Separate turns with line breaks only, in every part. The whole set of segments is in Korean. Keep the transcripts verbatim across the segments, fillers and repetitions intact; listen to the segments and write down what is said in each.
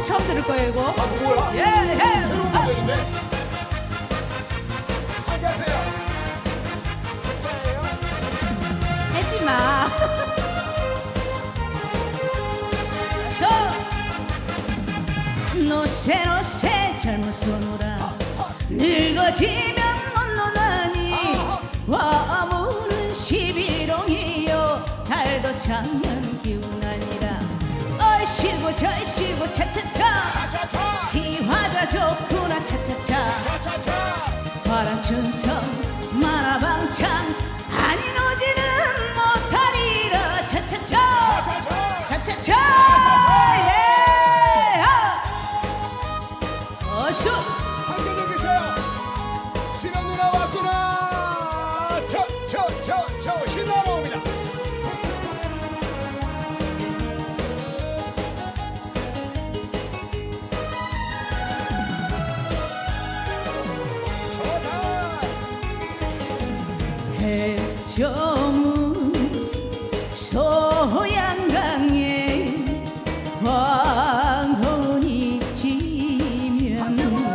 씨 처음 들을 거예요 이거.
아 뭐야?
예, 예.
새로운 버전인데? 함께 하세요.
하지 마. 노세 노세 젊은 손으라 늙어지면 논논하니 와무는 십일홍이요 달도 작년 기운 아니라 얼씨구 절씨구 차차차 티화가 좋구나 차차차 화랑춘성 만화방창 아닌 오지는 못하리라 차차차 차차차 예 어서
함께들 계셔요. 신혼 누나 왔구나. 저 저 저 저 신나러 옵니다.
해저문 소양강에 황혼이 지면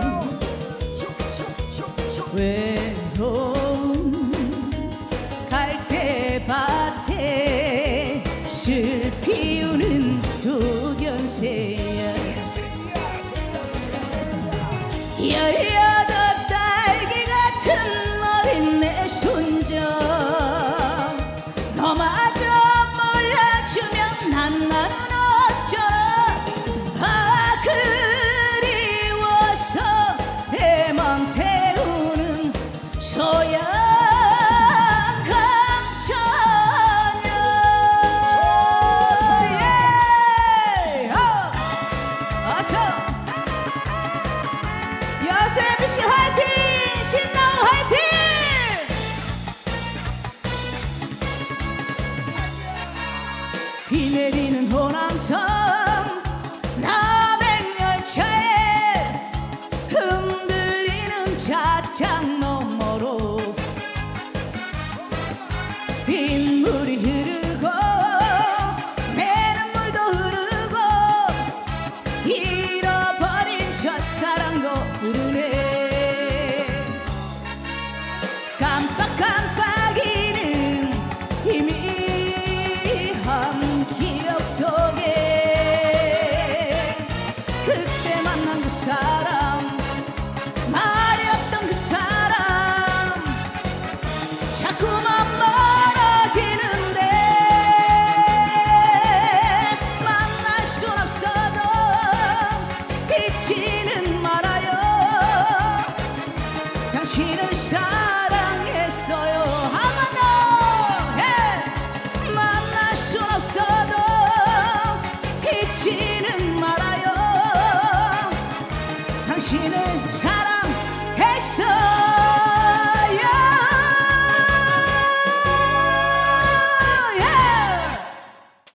외로운 갈대밭에 슬 피우는 두견새야 열여덟 딸기 같은 어린 내 손자 너마저 몰라주면 난 나는 어쩌나 아 그리워서 대망 태우는 소양 강천여 예 어서 여수 엠비씨 화이팅 신나우 화이팅 비 내리는 호남선 남행열차에 흔들리는 차창 너머로 빗물이 흐르고 내 눈물도 흐르고 잃어버린 첫사랑도 흐르네 깜빡깜빡이는 이미 기억 속에 그때 만난 그 사람 말이 없던 그 사람 자꾸만 멀어지는데 만날 순 없어도 잊지는 말아요 당신을 사랑했어요 한번 더 만날 순 없어도 잊지는 말아요 당신은